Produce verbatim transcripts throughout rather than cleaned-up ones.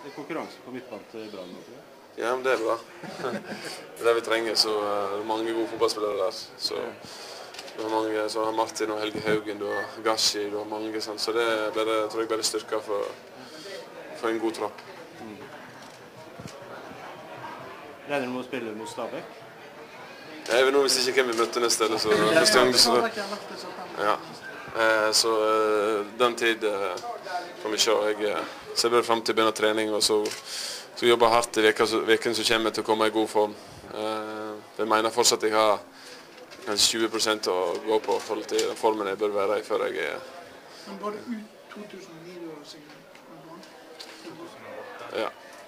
Det er konkurranse på midtbanen til Brann. Ja, men det er bra. Det er det vi trenger, så er det mange gode fotballspillere der. Så du har mange, så har Martin og Helge Haugen, du har Gashi, du har mange, sånn. Så det er bare, tror jeg bare styrker for, for en god tropp. Mm. Regner du med å spille mot Stabæk? Jeg vet nå hvis ikke hvem vi møtte neste, eller så første gang. Så, ja. Så den tid får vi se. Jeg ser bare frem til å begynne trening, og så, så jobber hardt i veken som kommer til å komme i god form. Jeg mener fortsatt jeg har kanskje tjue prosent å gå på i forhold til den formen jeg bør være i før jeg er. Men var det ut to tusen ni du var sikkert? Ja.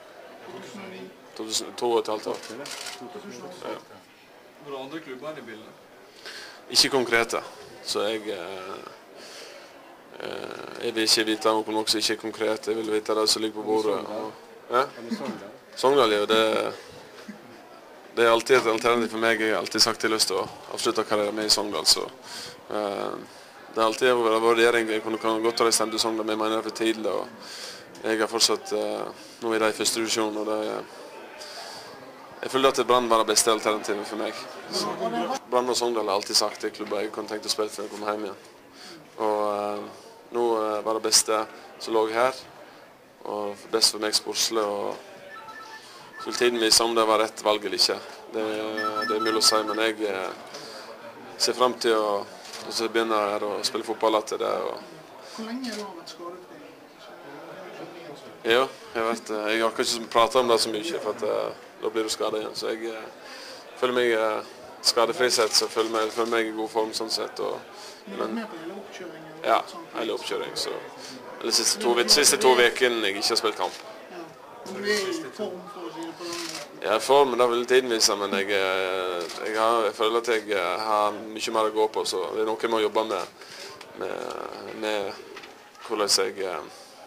To og et halvt år. Ja. Var det andre klubber i bildet? Ikke konkrete, så jeg, eh, jeg vil ikke vite noe noe som ikke er konkret. Jeg vil vite det som ligger på bordet. Og, ja? Sogndal, jo, det, det er alltid et alternativ for meg. Jeg har alltid sagt jeg har lyst til å avslutte karrieren med i Sogndal, så eh, det er alltid en vurdering. Jeg kunne godt ha stemt i Sogndal, men jeg mener det er for tidlig, og jeg har fortsatt eh, nå i de første divisjonen, og det er jeg føler at Brann var det beste alternativet for meg. Brann og Sogndal har alltid sagt det klubber jeg kunne tenkt å spille før jeg kom hjem igjen. Og uh, nå uh, var det beste som lå her, og best for meg sportslig. Og så tiden vi om det var rett valg eller ikke. Det, det er mulig å si, men jeg uh, ser frem til å begynne her og spille fotball etter det. Og... Hvor lenge har du vært skadefri? Ja, jeg vet det. Jeg orker ikke prate om det så mye, for at, uh, da blir du skadet igjen. Så jeg uh, føler meg uh, skadefrisett, så føler meg, føler meg i god form sånn sett. Og, men du er med på hele oppkjøringen? Ja, hele oppkjøring. Så, eller siste to, siste to vekene jeg ikke har spilt kamp. Ja, men du er i form for å si det på den måten? Jeg er i form, men det vil tiden vise, men jeg, jeg, har, jeg føler at jeg har mye mer å gå på, så det er noe jeg må jobbe med, med, med hvordan jeg,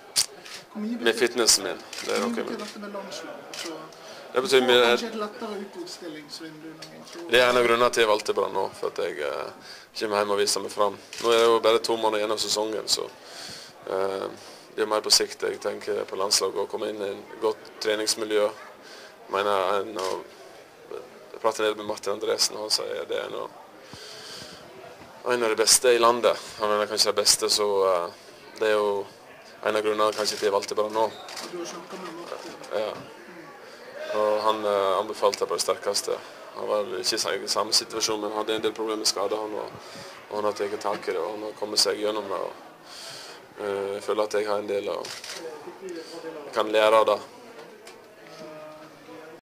med fitnessen min. Det er noe med dette med landslag? Det betyr mye. Kanskje et lettere utstillingsvindu? Det er en av grunnene til jeg valgte Brann nå, for at jeg uh, kommer hjem og viser meg frem. Nå er det jo bare to måneder igjen av sesongen, så uh, det er mer på sikt. Jeg tenker på landslaget å komme inn i en godt treningsmiljø. Jeg mener, en av, jeg prater ned med Martin Andresen, og han sier det er en av, en av de beste i landet. Han mener kanskje det beste, så uh, det er jo en av grunnene kanskje til jeg valgte Brann nå. Du har snakket med Martin? Ja. Og han uh, anbefalte på det sterkeste. Han var ikke i samme situasjon, men hadde en del problemer med skade. Han, og, og han har tatt tak i det, og han har kommet seg gjennom det. Og, uh, jeg føler at jeg har en del, og jeg kan lære av det.